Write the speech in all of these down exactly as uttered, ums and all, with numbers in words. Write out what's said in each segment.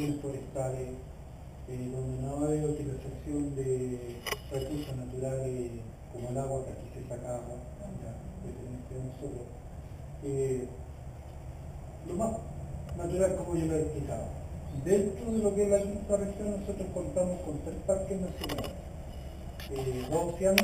explotaciones forestales, eh, donde no hay utilización de recursos naturales como el agua, que aquí se saca agua, ya pertenece a nosotros. Eh, lo más natural, como yo lo he explicado. Dentro de lo que es la quinta región, nosotros contamos con tres parques nacionales, eh, dos océanos,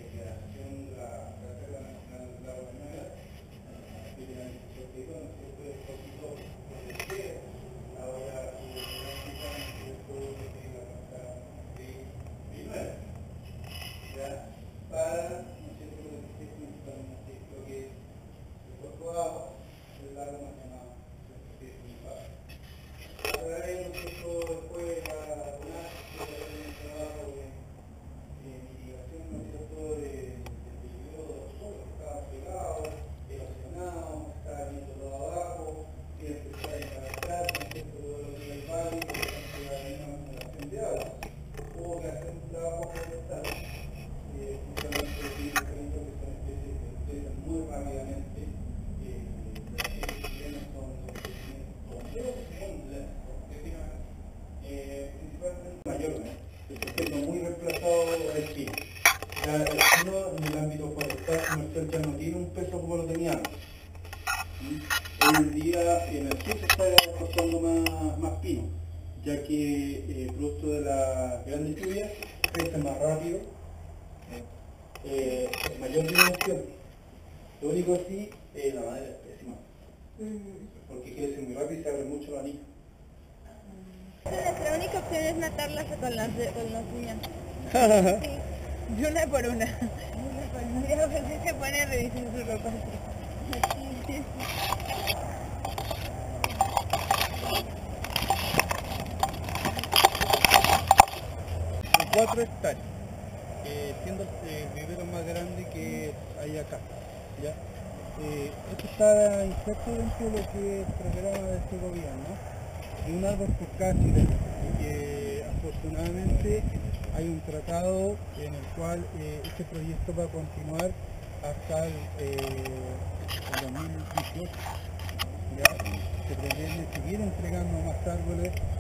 para, ¿no es cierto?, lo que es principalmente lo que es el cuerpo de agua, el lago más llamado, que es muy fácil. Ahora hay nosotros después la UNAC, que tiene un trabajo de, de mitigación, ¿no es cierto?, de, del peligro de los suelos, que estaban pegados, erosionados, estaba viendo todo abajo, y empezar a impactar, ¿no es cierto?, todo lo que es el valle, por ejemplo, la misma acumulación de agua. Hubo que hacer un trabajo forestal. Justamente tiene créditos que son especies que crecen muy rápidamente. Eh, las especies chilenas son crecimientos completos, muy lentos, eh, principalmente mayormente. El sistema muy reemplazado es Chile. Ya el chino en el ámbito forestal comercial ya no tiene un peso como lo tenía antes. ¿Sí? Hoy en día en el sur se está cortando más, más pino, ya que eh, producto de las grandes lluvias crece más rápido. Eh, mayor dimensión. Lo único así, eh, la madera es pésima, porque crece muy rápido y se abre mucho la anilla. La única opción es matarlas con las, con las uñas. Sí. De una por una. Una por una. Y a veces se pone a revisar su ropa. Sí, sí. Cuatro hectáreas, eh, siendo el vivero más grande que hay acá, ¿ya? Eh, esto está inserto dentro de lo que es el programa de este gobierno, de un árbol por cada chileno, y que afortunadamente hay un tratado en el cual eh, este proyecto va a continuar hasta el, eh, el dos mil dieciocho, ¿ya? Se pretende seguir entregando más árboles